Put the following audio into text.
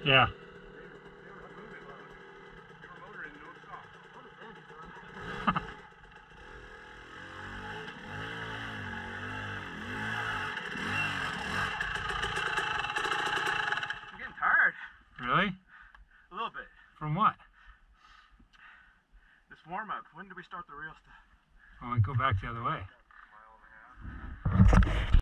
Yeah. I'm getting tired. Really? A little bit. From what? This warm up. When do we start the real stuff? Well, we go back the other way.